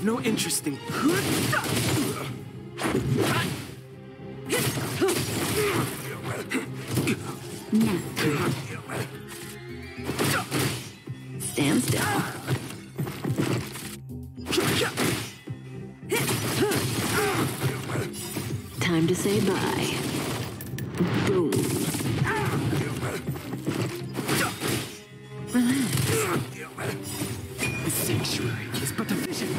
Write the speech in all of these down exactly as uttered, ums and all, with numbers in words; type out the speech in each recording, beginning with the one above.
no interest in... Nap time. Stand still. Time to say bye. Boom. Relax. The sanctuary is but a vision.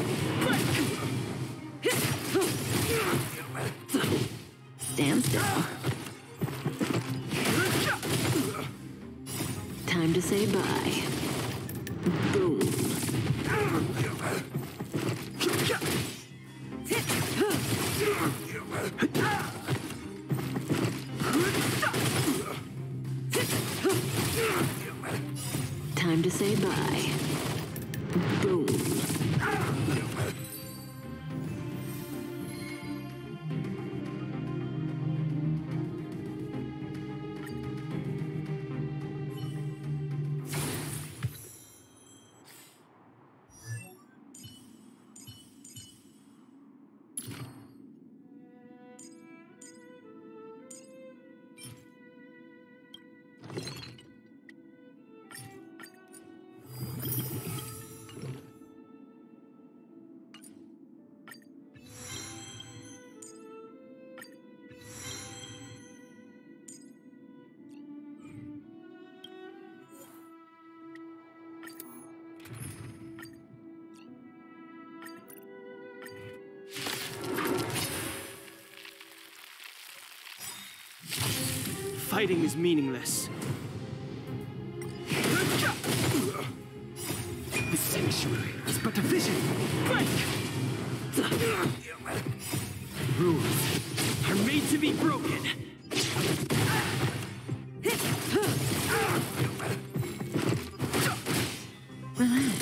Stand still. Time to say bye. Boom. Time to say bye. Boom. Fighting is meaningless. The sanctuary is but a vision. Break! Rules are made to be broken. Relax.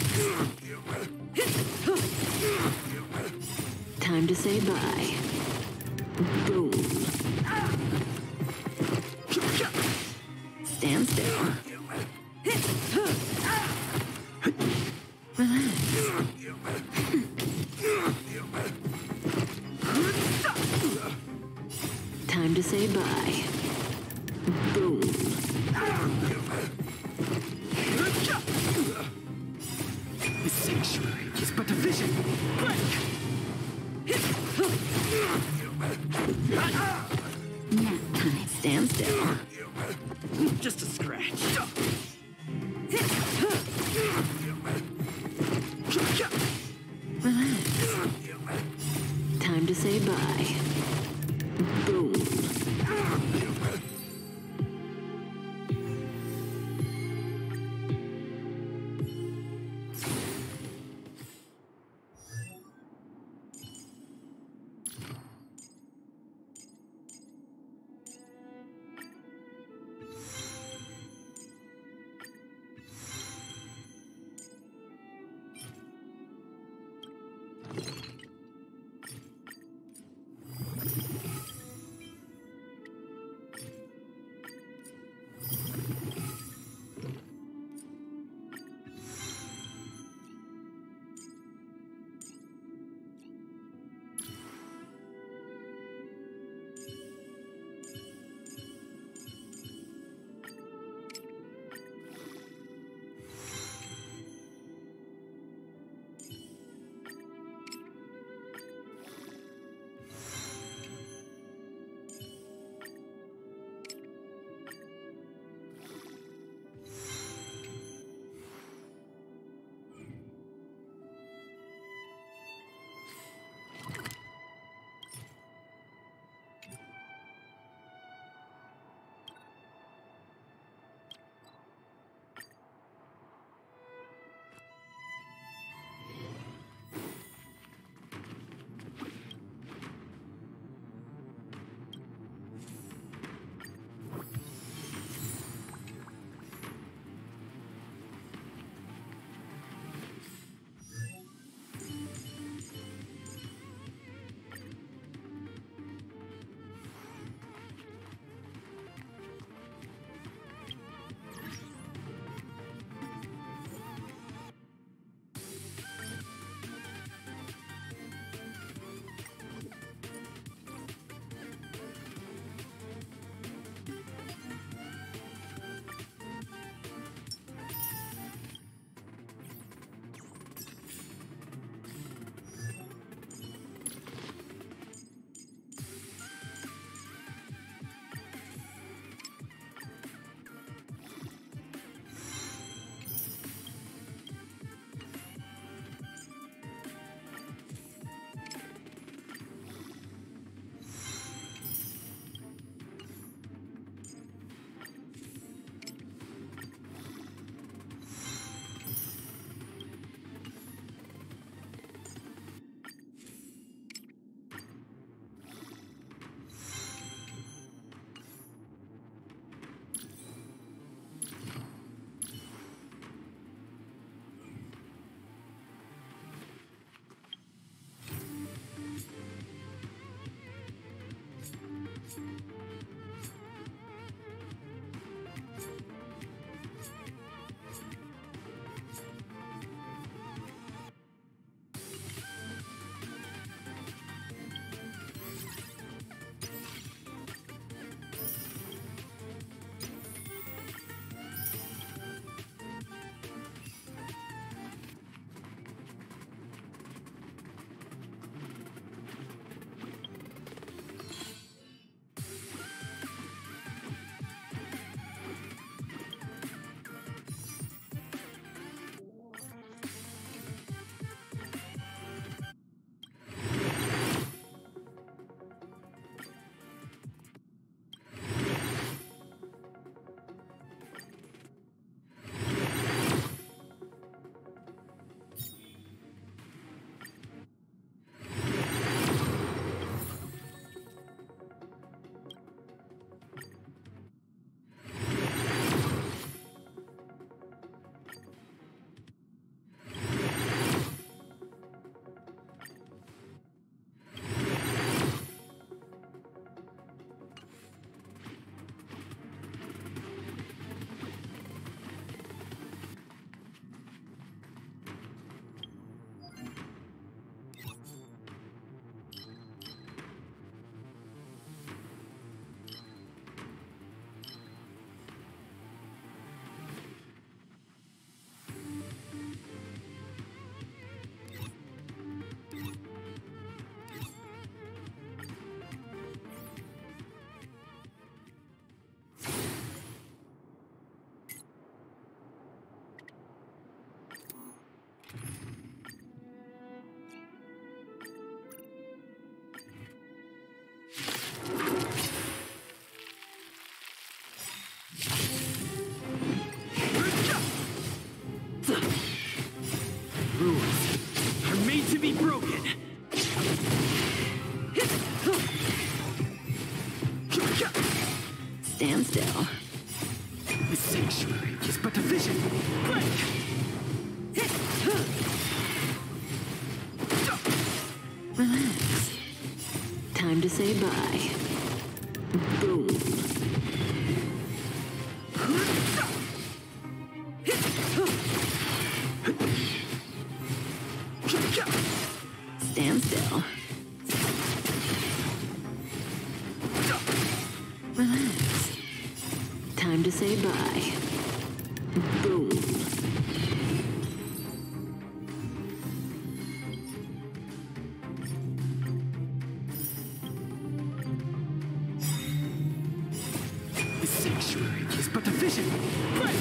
Time to say bye. Boom. Stand still. Relax. Time to say bye. Boom. The sanctuary is but a vision. Break! Nap time. Stand still. Just a scratch. Relax. Time to say bye. Boom. Stand still. The sanctuary is but a vision. Break! Relax. Time to say bye. Boom. Stand still. Relax. Time to say bye. Boom. The sanctuary is but a vision. Break!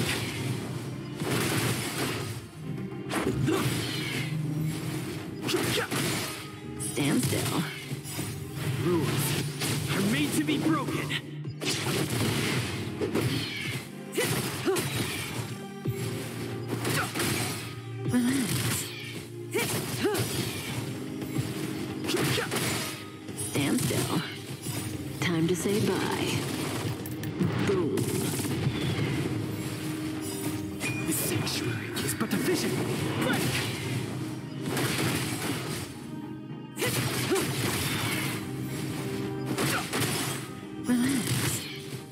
Stand still. Rules are made to be broken. Relax. Stand still. Time to say bye. Boom. The sanctuary is but a vision. Break! Relax.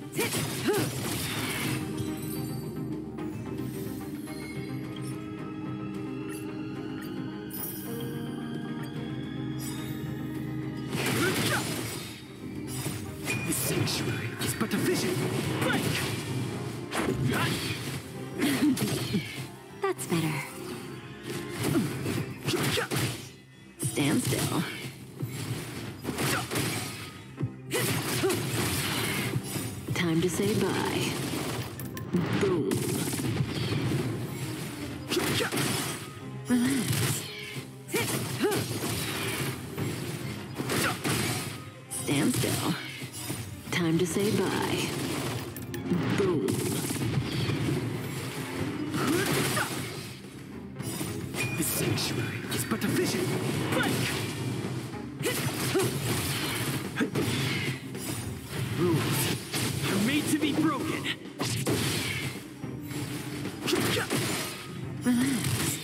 The sanctuary is but a vision. Break! That's better. Stand still. Time to say bye. Boom. Relax. Stand still. Time to say bye. Boom. The sanctuary is but a vision. Break! Rules are made to be broken. Relax.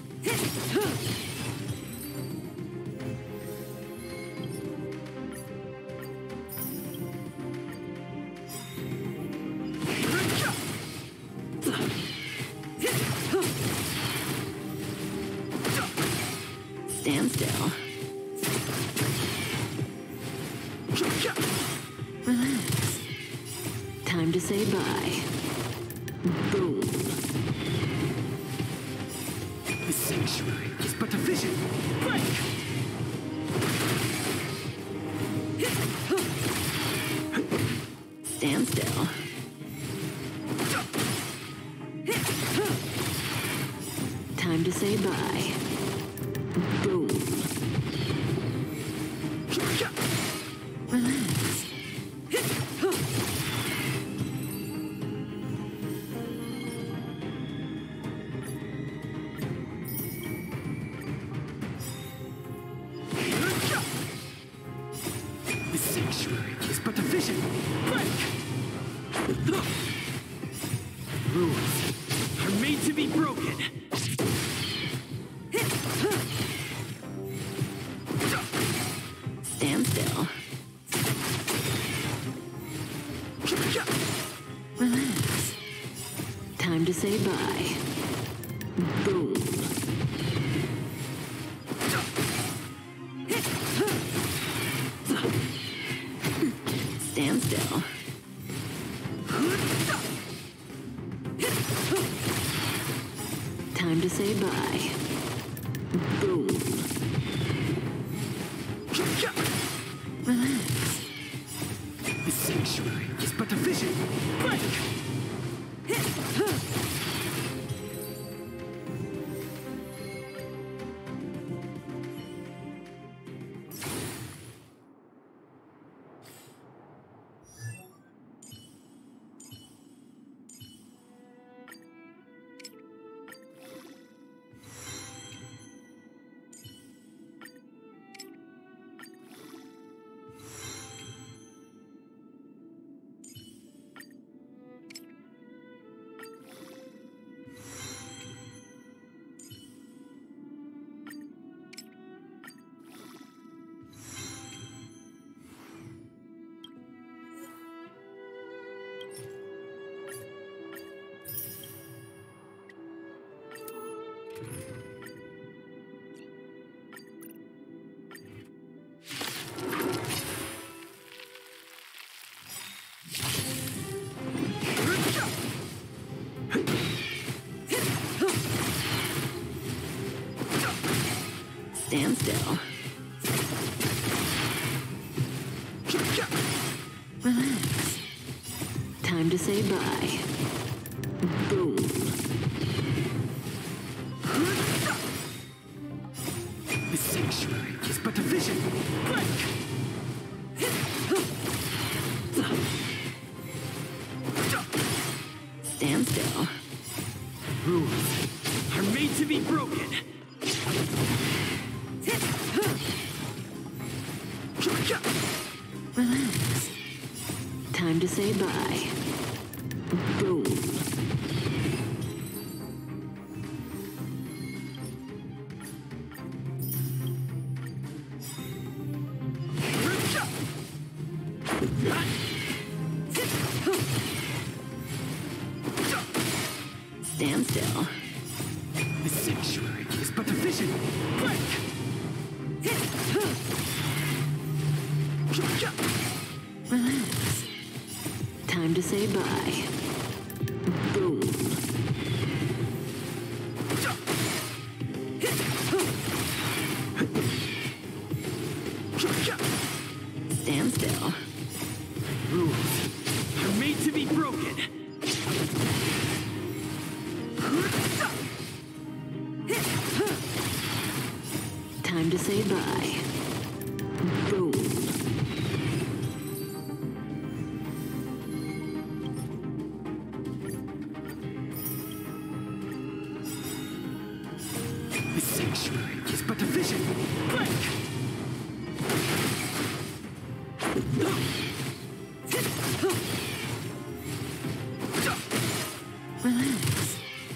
Stand still. Relax. Time to say bye. Boom. The sanctuary is but a vision. Break! Stand still. Time to say bye. Boom. Relax. The sanctuary is but a vision. Break! Rules are made to be broken. Stand still. Relax. Time to say bye. Boom. Stand still. Time to say bye. Boom. Relax. The sanctuary is but a vision. Break! Stand still. Relax. Time to say bye. Boom. The sanctuary is but a vision. Break! Stand still. Rules are made to be broken. Relax. Time to say bye. Boom. Stand still. The sanctuary is but a vision. Break! Relax. Time to say bye. Boom. Stand still. Rules are made to be broken. Time to say bye. Boom. The sanctuary is but a vision. Break! Relax.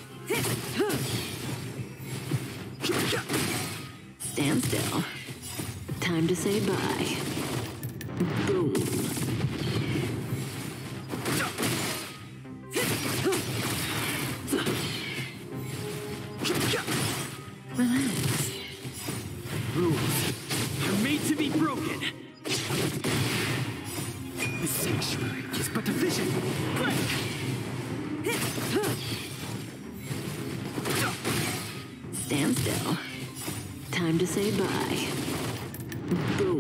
Stand still. Time to say bye. Boom. Relax. Rules are made to be broken. The sanctuary is but a vision. Break! Stand still. Time to say bye. Boom.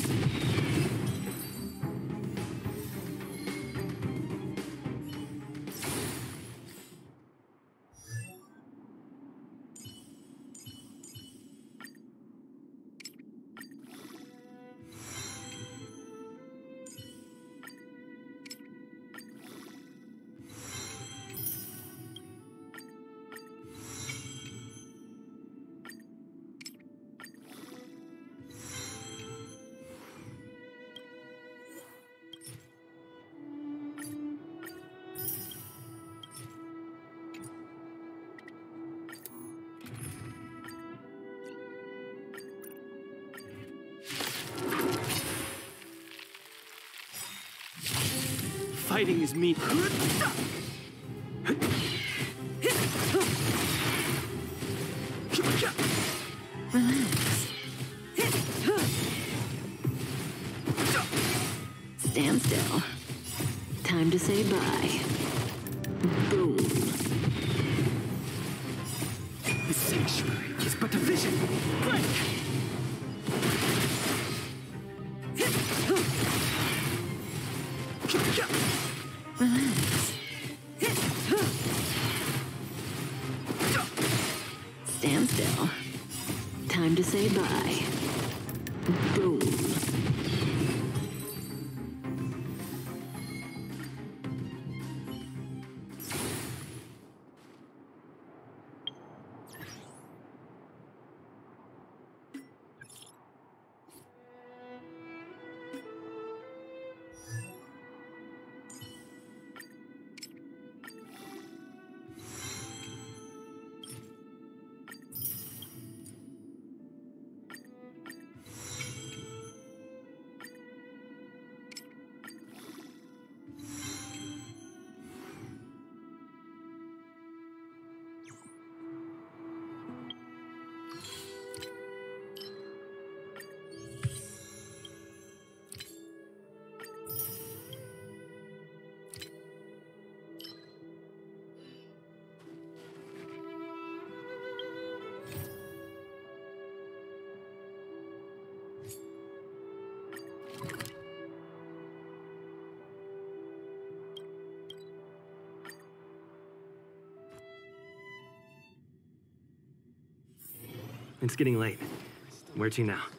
Fighting is me. Relax. Stand still. Time to say bye. Boom. The sanctuary is but a vision. Break! Relax. Stand still. Time to say bye. Boom. It's getting late. Where to now?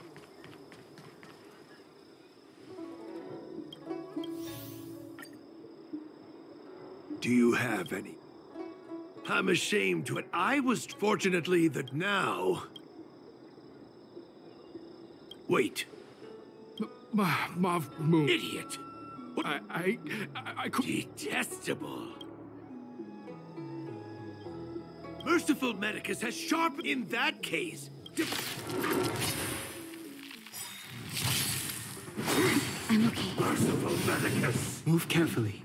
Do you have any? I'm ashamed to it. I was fortunately that now. Wait. Mav Moon. Idiot! What? I, I, I, I could. Detestable. Merciful Medicus has sharp. In that case. I'm okay. Merciful Medicus. Move carefully.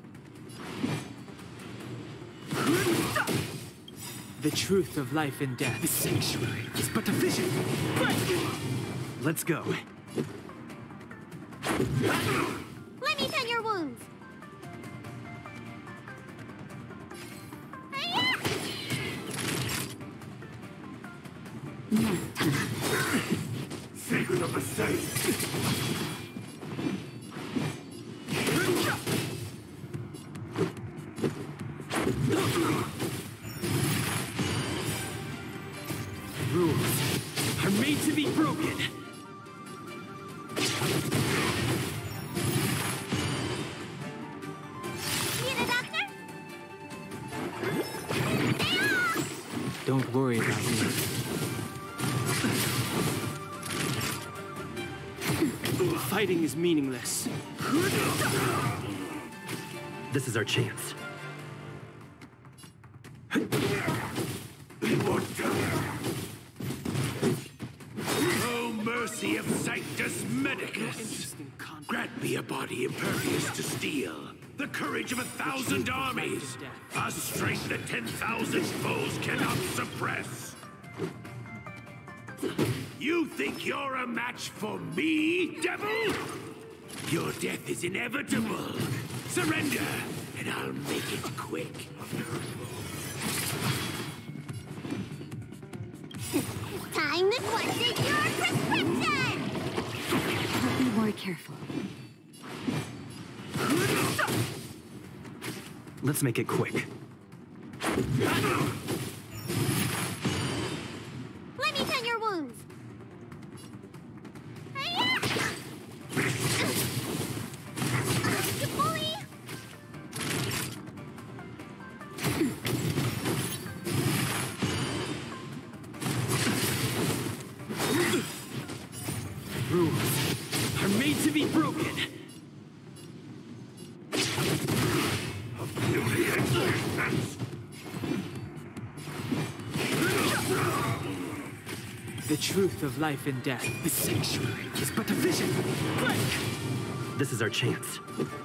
The truth of life and death. The sanctuary is but a vision. Let's go. Let me tend your wounds. Secret of the saint. Rules are made to be broken. Need a doctor? Don't worry about me. Fighting is meaningless. This is our chance. Oh, mercy of Sanctus Medicus! Grant me a body impervious to steel, the courage of a thousand armies, a strength that ten thousand foes cannot suppress. You think you're a match for me, devil? Your death is inevitable. Surrender, and I'll make it quick. Time to question your prescription! Be more careful. Let's make it quick. Let me tend your wounds. You bully! Rules are made to be broken. The truth of life and death. The sanctuary is but a vision. This is our chance.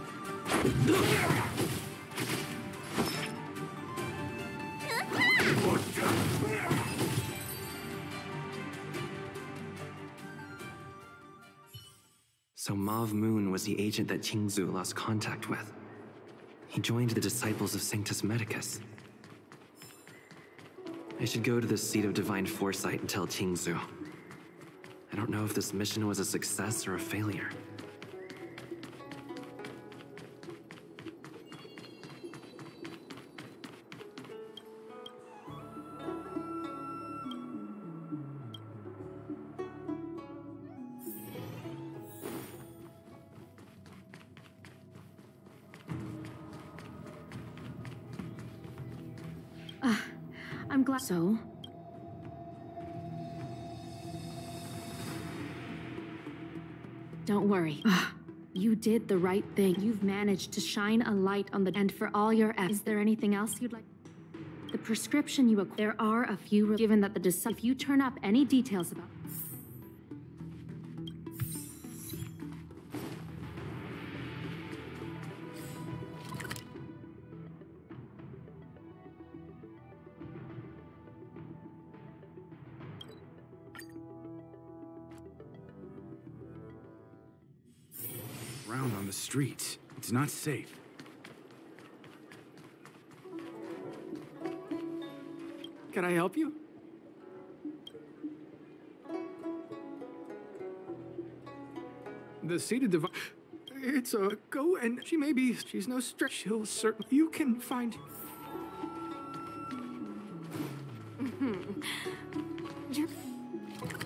So Mauve Moon was the agent that Qingzu lost contact with. He joined the Disciples of Sanctus Medicus. I should go to the Seat of Divine Foresight and tell Qingzu. I don't know if this mission was a success or a failure. I'm glad. So? Don't worry. You did the right thing. You've managed to shine a light on the... And for all your efforts, is there anything else you'd like? The prescription you acquired. There are a few... Given that the... Deci- if you turn up any details about... Around on the streets. It's not safe. Can I help you? The seated device. It's a go, and she may be. She's no stretch. She'll certain. You can find. You're...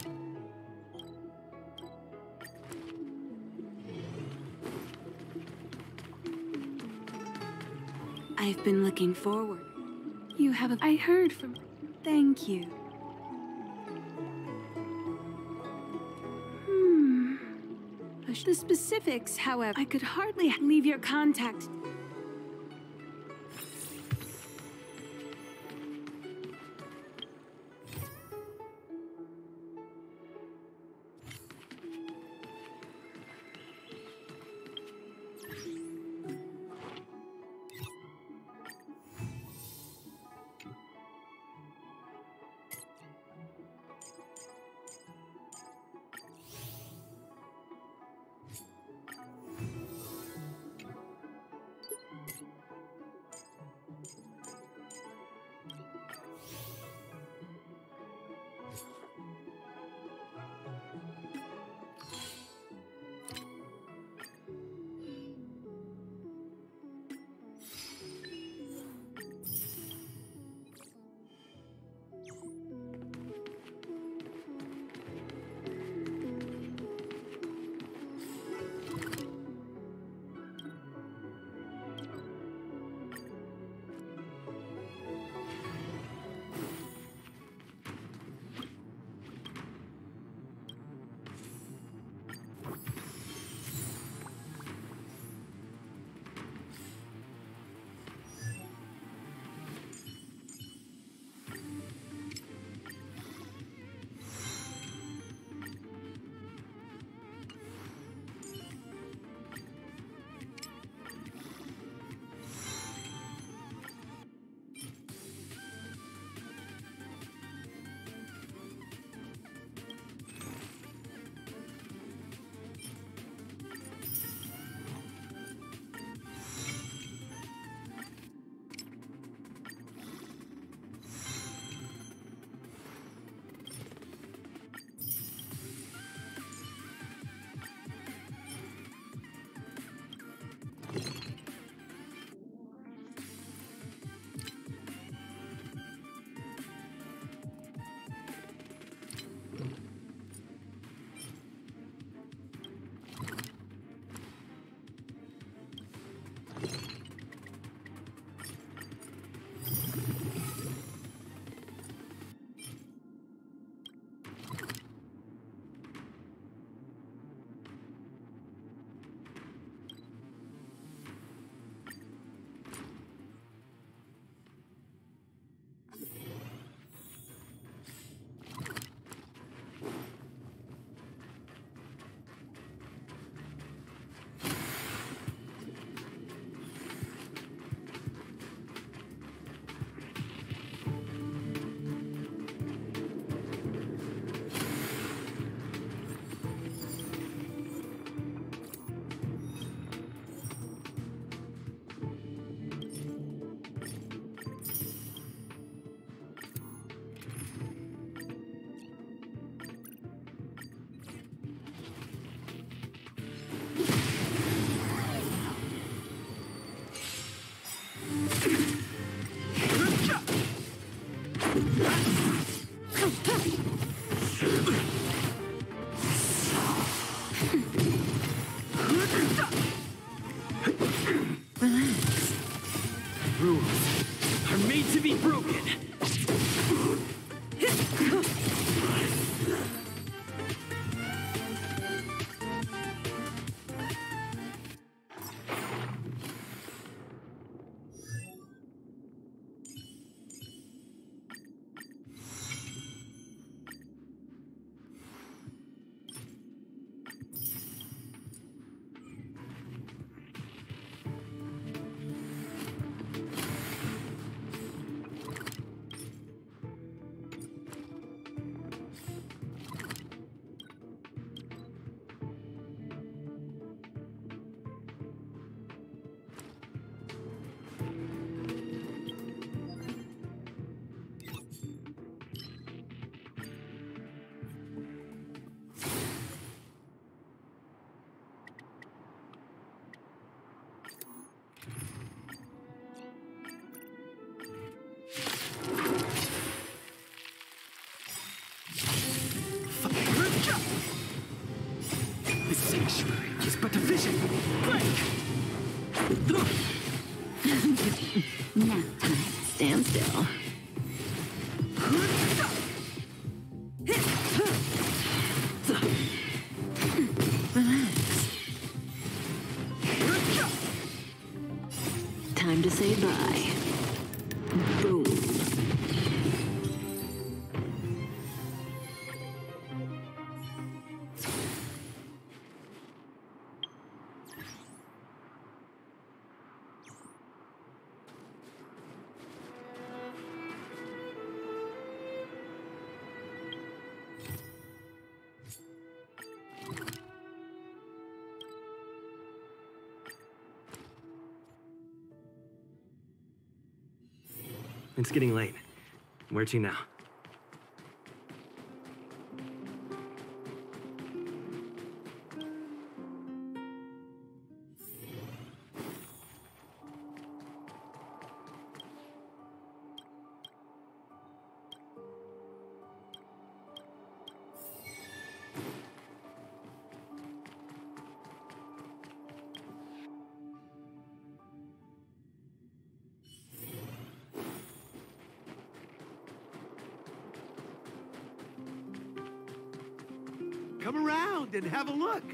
I've been looking forward. You have a... I heard from... Thank you. Hmm. The specifics, however, I could hardly leave your contact. The sanctuary is but a vision. Break! Nap time. Stand still. Relax. Time to say bye. Boom. It's getting late. Where to now? Come around and have a look.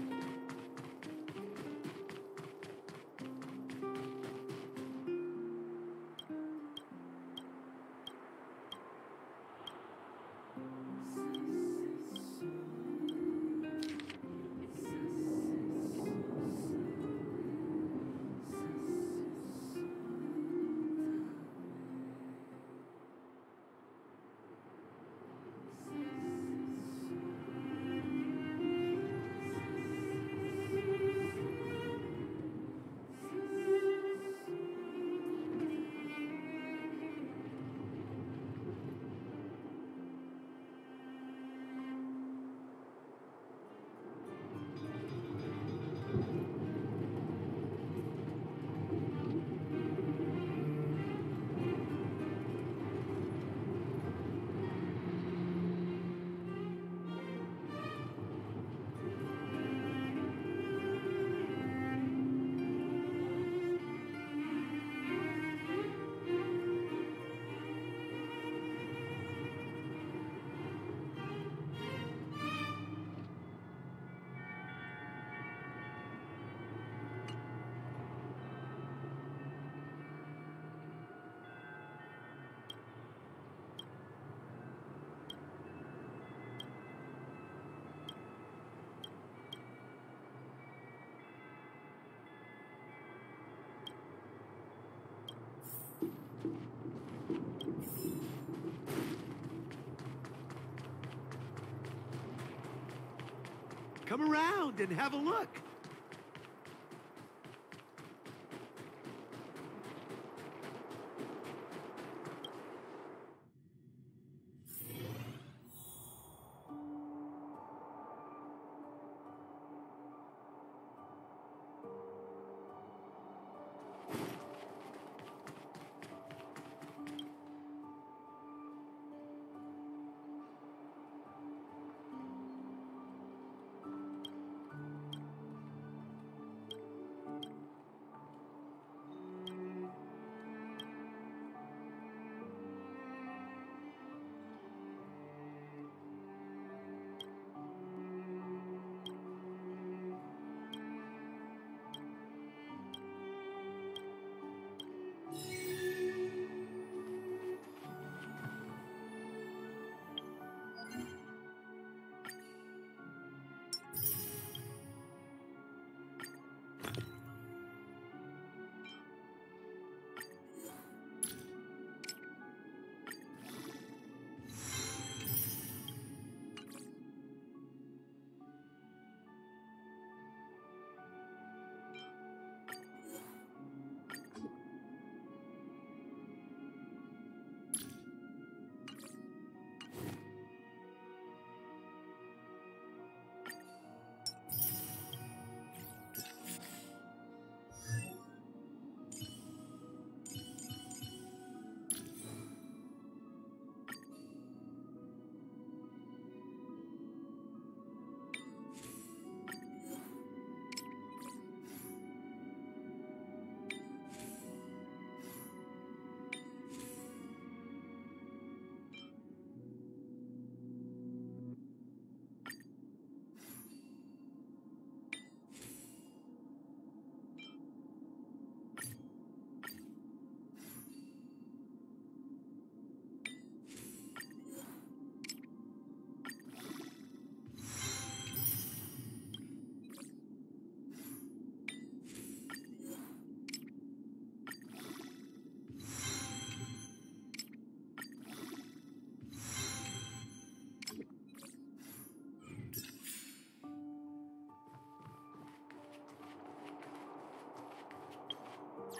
Come around and have a look.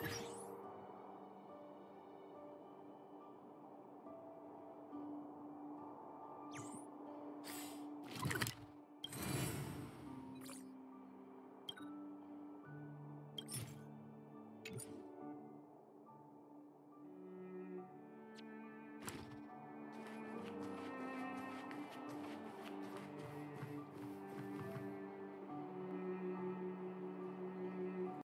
You